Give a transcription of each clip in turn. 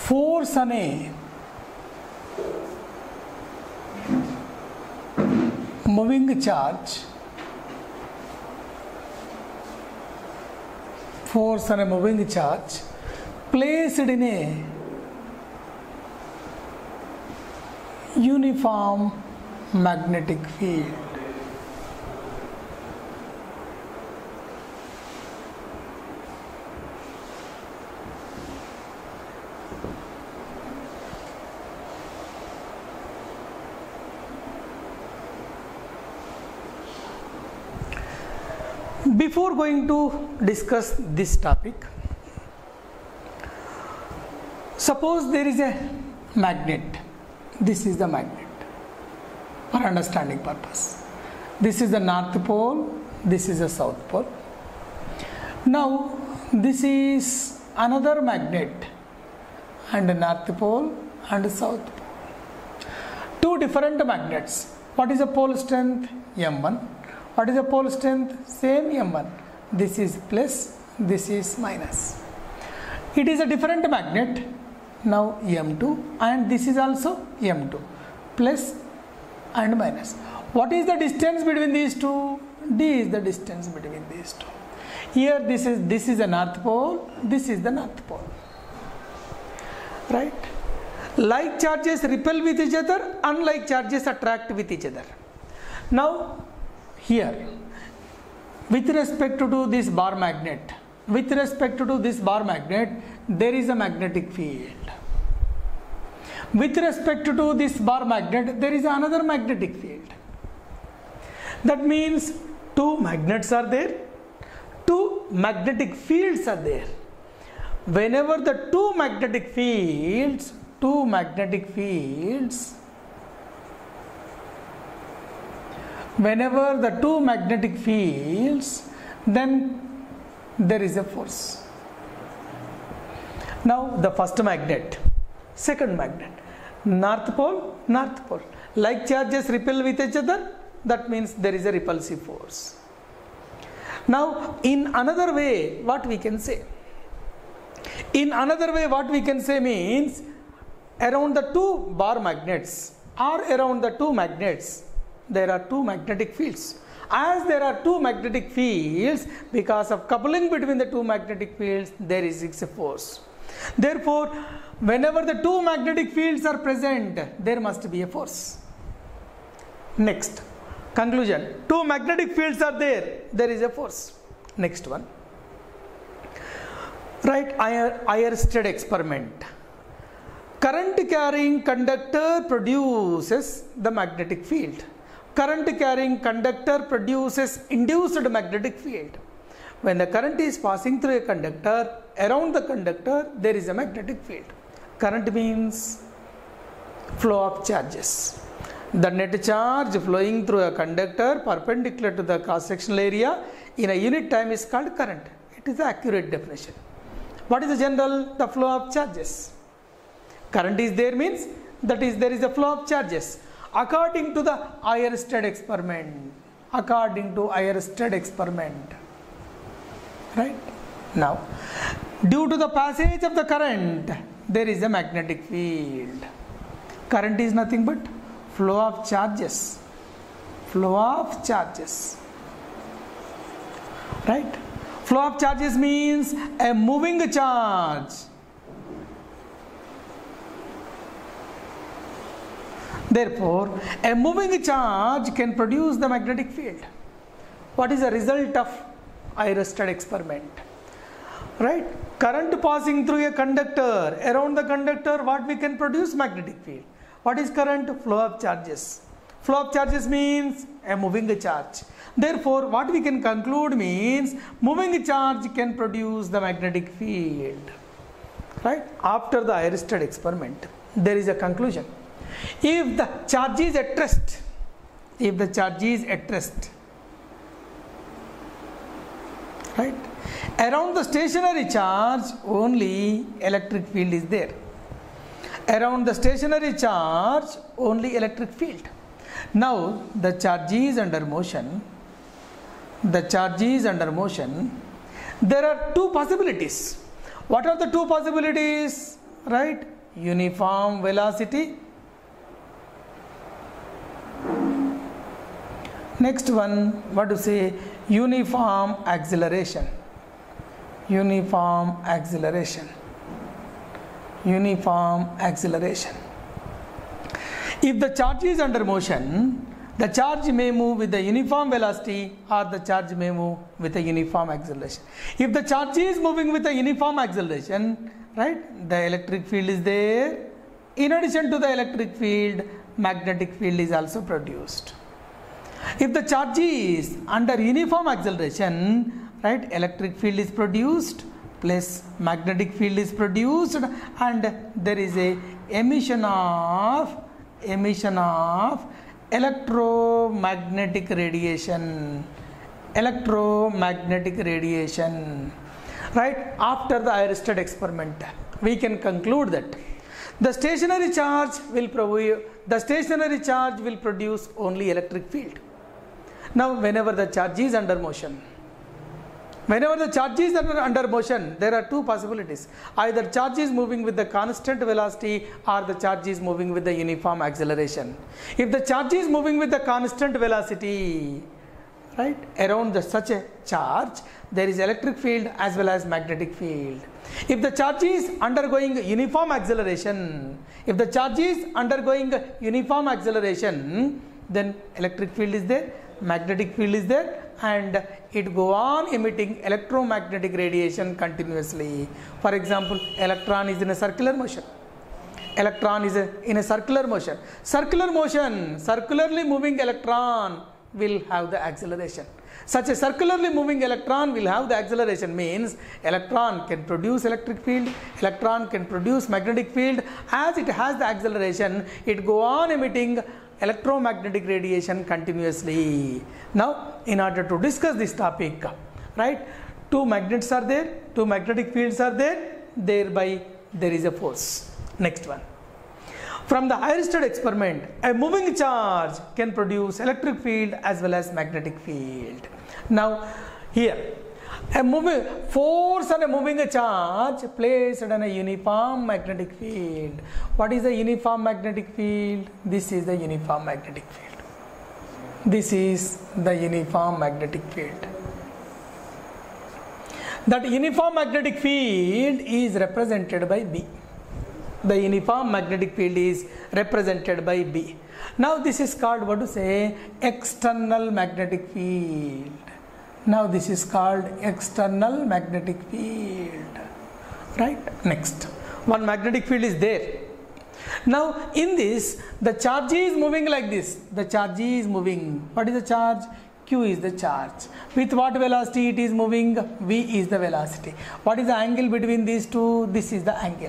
Force అనే moving charge, force on a moving charge placed in a uniform magnetic field. Before going to discuss this topic, suppose there is a magnet. This is the magnet for understanding purpose. This is the north pole, this is the south pole. Now this is another magnet and north pole and south pole. Two different magnets. What is the pole strength? M1. What is the pole strength? Same M1. This is plus, this is minus. It is a different magnet. Now M2 and this is also M2. Plus and minus. What is the distance between these two? D is the distance between these two. Here this is the north pole, this is the north pole. Right? Like charges repel with each other, unlike charges attract with each other. Now here, with respect to this bar magnet, there is a magnetic field. With respect to this bar magnet, there is another magnetic field. That means two magnets are there, two magnetic fields are there. Whenever the two magnetic fields, whenever the two magnetic fields, then there is a force. Now the first magnet, second magnet, north pole, like charges repel with each other, that means there is a repulsive force. Now in another way what we can say? Means around the two bar magnets or around the two magnets, there are two magnetic fields. As there are two magnetic fields, because of coupling between the two magnetic fields, there is a force. Therefore, whenever the two magnetic fields are present, there must be a force. Next, conclusion. Two magnetic fields are there, there is a force. Next one. Right, Eamcet experiment. Current carrying conductor produces the magnetic field. Current carrying conductor produces induced magnetic field. When the current is passing through a conductor, around the conductor there is a magnetic field. Current means flow of charges. The net charge flowing through a conductor perpendicular to the cross-sectional area in a unit time is called current. It is the accurate definition. What is the general? The flow of charges. Current is there means that is there is a flow of charges. According to the Eamcet experiment, right? Now, due to the passage of the current, there is a magnetic field. Current is nothing but flow of charges. Right? Flow of charges means a moving charge. Therefore, a moving charge can produce the magnetic field. What is the result of Eamcet experiment? Right? Current passing through a conductor, around the conductor what we can produce? Magnetic field. What is current? Flow of charges. Flow of charges means a moving charge. Therefore, what we can conclude means moving charge can produce the magnetic field. Right? After the Eamcet experiment, there is a conclusion. If the charge is at rest, right, around the stationary charge only electric field is there. Around the stationary charge only electric field. Now the charge is under motion. There are two possibilities. What are the two possibilities? right? Uniform velocity. Next one, what to say? Uniform acceleration. Uniform acceleration. Uniform acceleration. If the charge is under motion, the charge may move with the uniform velocity or the charge may move with a uniform acceleration. If the charge is moving with a uniform acceleration, right, the electric field is there. In addition to the electric field, magnetic field is also produced. If the charge is under uniform acceleration, right, electric field is produced plus magnetic field is produced, and there is a emission of electromagnetic radiation. Electromagnetic radiation, right? After the Eamcet experiment, we can conclude that the stationary charge will produce only electric field. Now, whenever the charge is under motion, there are two possibilities. Either charge is moving with the constant velocity or the charge is moving with the uniform acceleration. If the charge is moving with the constant velocity, right, around such a charge, there is electric field as well as magnetic field. If the charge is undergoing uniform acceleration, then electric field is there, magnetic field is there, and it go on emitting electromagnetic radiation continuously. For example, electron is in a circular motion. Circularly moving electron will have the acceleration. Such a circularly moving electron will have the acceleration, means electron can produce electric field, electron can produce magnetic field. As it has the acceleration, it go on emitting electromagnetic radiation continuously. Now, in order to discuss this topic, right, two magnets are there, two magnetic fields are there, thereby there is a force. Next one. From the Eamcet experiment, a moving charge can produce electric field as well as magnetic field. Now, here, a force on a moving charge placed on a uniform magnetic field. What is the uniform magnetic field? This is the uniform magnetic field. This is the uniform magnetic field. That uniform magnetic field is represented by B. The uniform magnetic field is represented by B. Now this is called, what to say, external magnetic field. Now this is called external magnetic field. Right? Next, one magnetic field is there. Now in this, the charge is moving like this. The charge is moving. What is the charge? Q is the charge. With what velocity it is moving? V is the velocity. What is the angle between these two? This is the angle.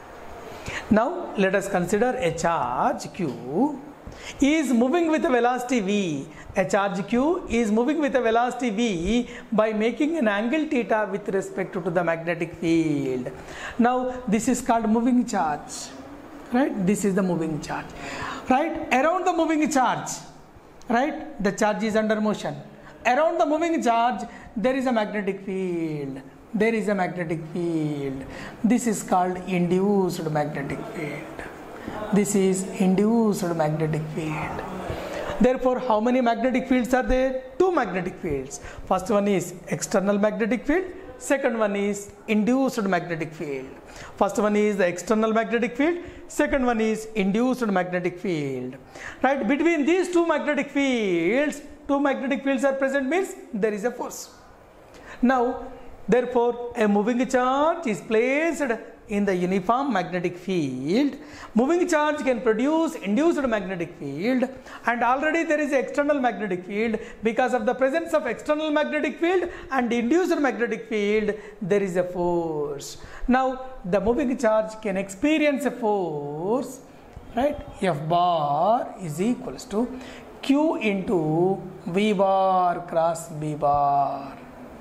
Now let us consider a charge Q is moving with a velocity V. A charge Q is moving with a velocity V by making an angle theta with respect to the magnetic field. Now this is called moving charge. Right? This is the moving charge. Right? Around the moving charge, right, the charge is under motion. Around the moving charge, there is a magnetic field. There is a magnetic field. This is called induced magnetic field. This is induced magnetic field. Therefore, how many magnetic fields are there? Two magnetic fields. First one is external magnetic field. Second one is induced magnetic field. First one is the external magnetic field. Second one is induced magnetic field. Right? Between these two magnetic fields are present, means there is a force. Now, therefore, a moving charge is placed in the uniform magnetic field. Moving charge can produce induced magnetic field, and already there is an external magnetic field. Because of the presence of external magnetic field and induced magnetic field, there is a force. Now, the moving charge can experience a force, right? F bar is equals to Q into V bar cross B bar.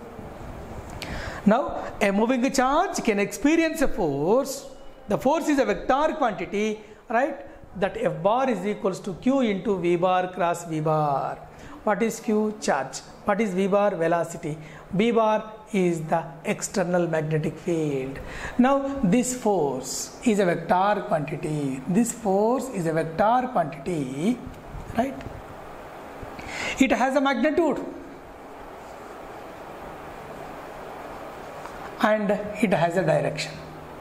Now, a moving charge can experience a force. The force is a vector quantity, right? that F bar is equals to Q into V bar cross V bar. What is Q? Charge. What is V bar? Velocity. V bar is the external magnetic field. Now this force is a vector quantity. This force is a vector quantity, right? It has a magnitude and it has a direction.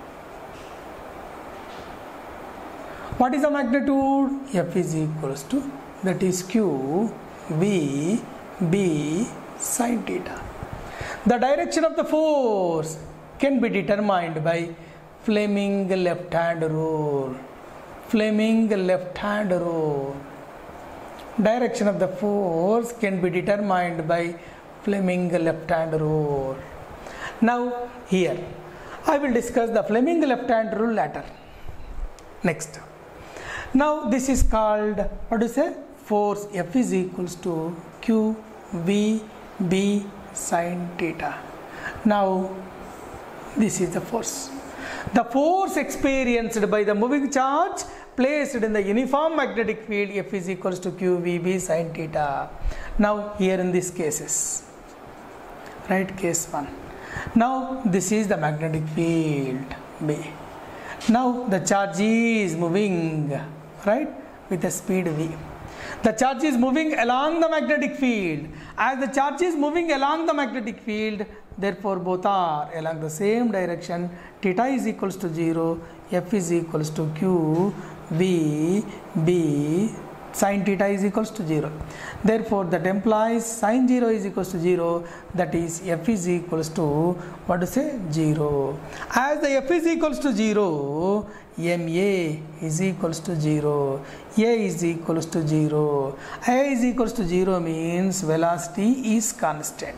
What is the magnitude? F is equals to, that is Q V B sin theta. The direction of the force can be determined by Fleming left hand rule. Fleming left hand rule. Direction of the force can be determined by Fleming left hand rule. Now here I will discuss the Fleming left hand rule later. Next. Now this is called, what do you say? Force F is equals to Q V B sin theta. Now this is the force. The force experienced by the moving charge placed in the uniform magnetic field F is equals to Q V B sin theta. Now here in these cases, right, case 1. Now this is the magnetic field B. Now the charge is moving, right, with a speed V. The charge is moving along the magnetic field. As the charge is moving along the magnetic field, therefore both are along the same direction. Theta is equals to 0, F is equals to Q V B sin theta is equals to 0. Therefore that implies sin 0 is equals to 0, that is F is equals to, what to say, 0. As the F is equals to 0, MA is equals to 0, A is equals to 0. A is equals to 0 means velocity is constant.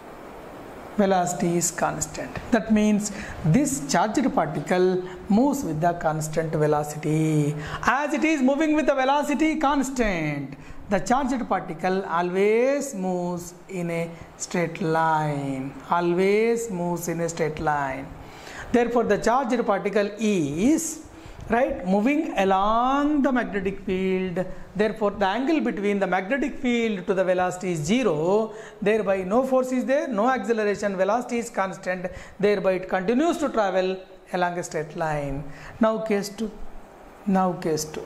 Velocity is constant. That means this charged particle moves with the constant velocity. As it is moving with the velocity constant, the charged particle always moves in a straight line. Always moves in a straight line. Therefore, the charged particle is, right, moving along the magnetic field. Therefore the angle between the magnetic field to the velocity is 0. Thereby no force is there, no acceleration, velocity is constant. Thereby it continues to travel along a straight line. Now case 2. Now case 2.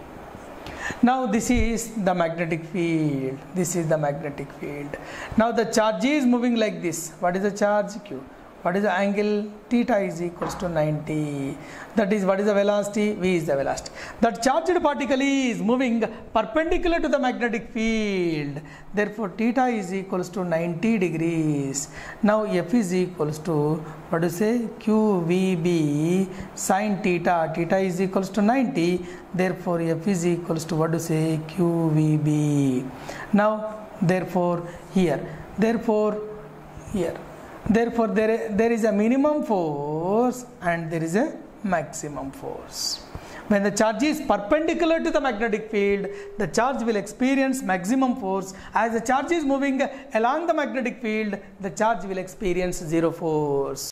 Now this is the magnetic field. This is the magnetic field. Now the charge is moving like this. What is the charge? Q. What is the angle? Theta is equals to 90. That is, what is the velocity? V is the velocity. That charged particle is moving perpendicular to the magnetic field. Therefore, theta is equals to 90 degrees. Now, F is equals to, what do you say? QVB sin theta. Theta is equals to 90. Therefore, F is equals to, what do you say? QVB. Now, therefore, here. Therefore, here. Therefore, there is a minimum force and there is a maximum force. When the charge is perpendicular to the magnetic field, the charge will experience maximum force. As the charge is moving along the magnetic field, the charge will experience zero force.